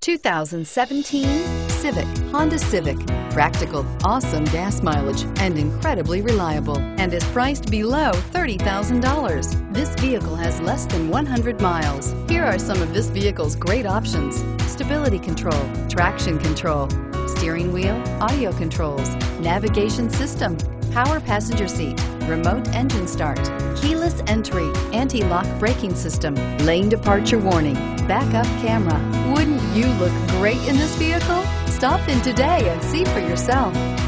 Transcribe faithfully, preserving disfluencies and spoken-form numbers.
two thousand seventeen Civic, Honda Civic. Practical, awesome gas mileage, and incredibly reliable, and is priced below thirty thousand dollars. This vehicle has less than one hundred miles. Here are some of this vehicle's great options: stability control, traction control, steering wheel audio controls, navigation system, power passenger seat, remote engine start, keyless entry, anti-lock braking system, lane departure warning, backup camera. Wouldn't you look great in this vehicle? Stop in today and see for yourself.